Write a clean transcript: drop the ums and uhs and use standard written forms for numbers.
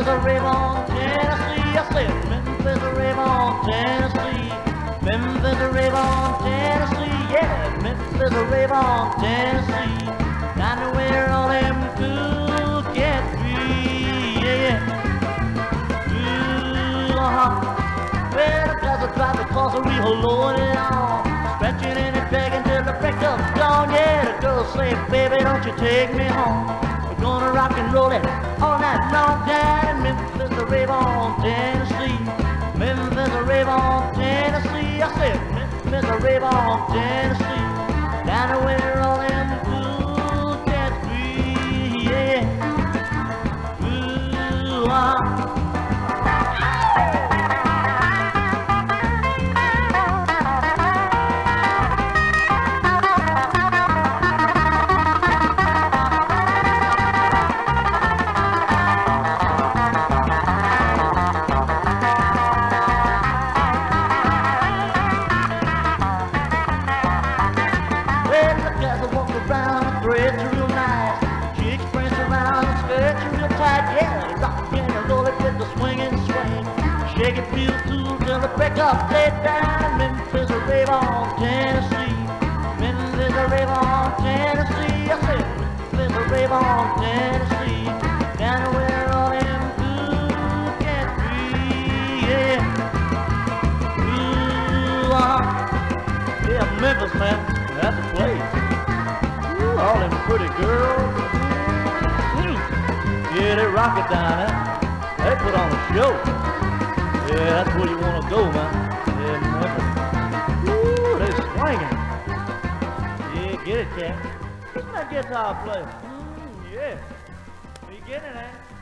Memphis, a rave on Tennessee. I said Memphis, a rave on Tennessee. Memphis, a rave on Tennessee. Yeah, Memphis, a rave on Tennessee. Down to where all them cool can be. Yeah, yeah. Well, the guys will drive across the river, loading it on, stretching and dragging till the break of dawn. Yeah, the girls say, baby, don't you take me home. We're gonna rock and roll it all night long. Down in Memphis, a rave on Tennessee. Memphis, a rave on Tennessee. I said Memphis, a rave on Tennessee. Down to where all them cool cats be. Yeah, ooh, threads are real nice, chicks prance around and skirts are real tight. Yeah, rock and roll it with the swing and swing, shake it real cool till the break of day. Down in Memphis, a rave on Tennessee. Memphis, a rave on Tennessee. I said Memphis, a rave on Tennessee. Down to where all them cool can be. Yeah, ooh, yeah, Memphis, man, that's a place. All them pretty girls. Yeah, they rock it down there. They put on a show. Yeah, that's where you want to go, man. Yeah, Memphis. Ooh, they swinging. Yeah, get it, cat. What's my guitar player? Yeah. Are you getting it, man?